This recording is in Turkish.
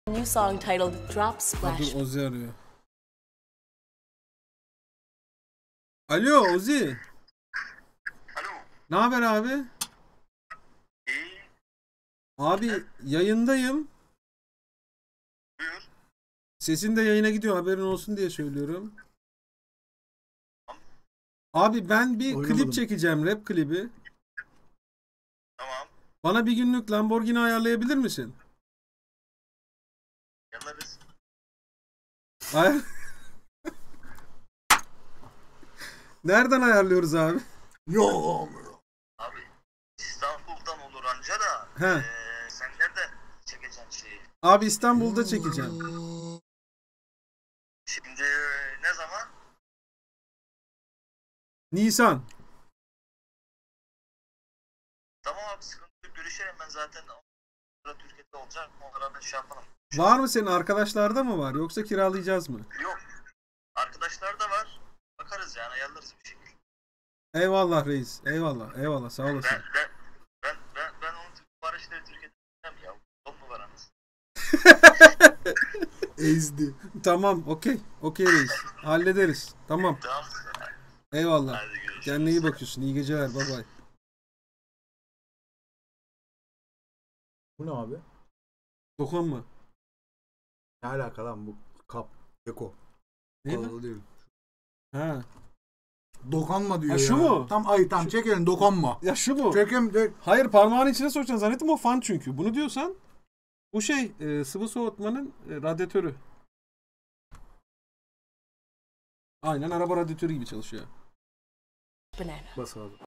New song titled Drop Splash. Dur, Ozi arıyor. Alo Ozi. Alo. Ne haber abi? İyi. Abi yayındayım. Buyur. Sesin de yayına gidiyor, haberin olsun diye söylüyorum. Abi ben bir klip çekeceğim, rap klibi. Tamam. Bana bir günlük Lamborghini ayarlayabilir misin? Yanlarız. Ay Nereden ayarlıyoruz abi? Yok. Abi İstanbul'dan olur anca da. He. Sen nerede çekeceksin şeyi? Abi İstanbul'da çekeceğim. Şimdi ne zaman? Nisan. Tamam abi, sıkıntı yok. Görüşelim, ben zaten Türkiye'de olacağım. Onlara da şey yapalım. Var mı senin, arkadaşlarda mı var yoksa kiralayacağız mı? Yok. Arkadaşlar da var. Bakarız yani, ayarlarız bir şekilde. Eyvallah reis. Eyvallah. Eyvallah. Sağ olasın. Ben onun siparişleri Türkiye'de yapacağım ya. Çok mu var anasını? Ezdi. Tamam. Okey. Okey reis. Hallederiz. Tamam. Tamam. Eyvallah. Hadi görüşürüz. Kendine iyi bakıyorsun. İyi geceler. Bay bay. Bu ne abi? Dokunma. Ne alaka lan bu kap? Eko. Ne bu? Kolalı değil. Ha. Dokanma diyor Ha, ya. şu mu? Tam çekelim, dokanma. Ya şu mu? Çekelim. Hayır, parmağını içine sokacaksın zannettim, o fan çünkü. Bunu diyorsan bu sıvı soğutmanın radyatörü. Aynen araba radyatörü gibi çalışıyor. Banana. Bas abi.